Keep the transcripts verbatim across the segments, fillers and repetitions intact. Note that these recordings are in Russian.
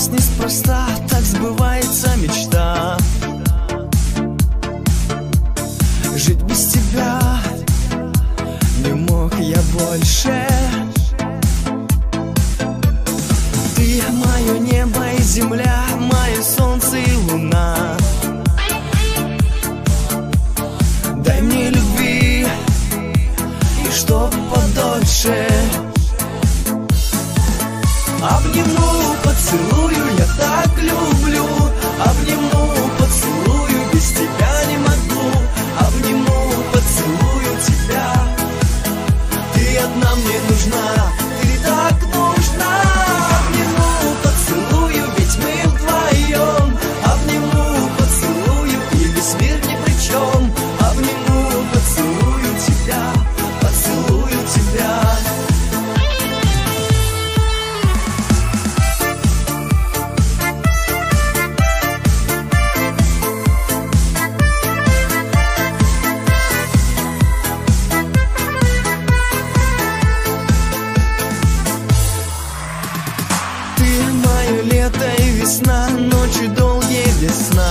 раз неспроста так сбывается мечта. Жить без тебя не мог я больше. Ты мое небо и земля, мое солнце и луна. Дай мне любви, и чтоб подольше. Обниму, поцелую, я так люблю. Обниму, поцелую, без тебя не могу. Обниму, поцелую тебя. Ты одна мне нужна, ты так нужна. Обниму, поцелую, ведь мы вдвоем. Обниму, поцелую, и весь мир ни при чем. Обниму, поцелую тебя, поцелую тебя. Лето и весна, ночи долгие без сна.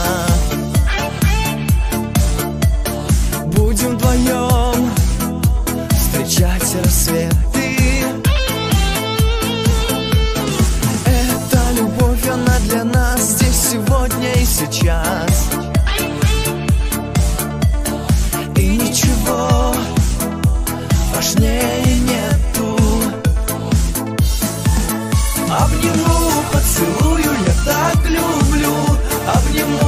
Будем вдвоем встречать рассветы. Эта любовь, она для нас здесь, сегодня и сейчас. И ничего важнее нету. Обниму, поцелую, я так люблю. Обниму,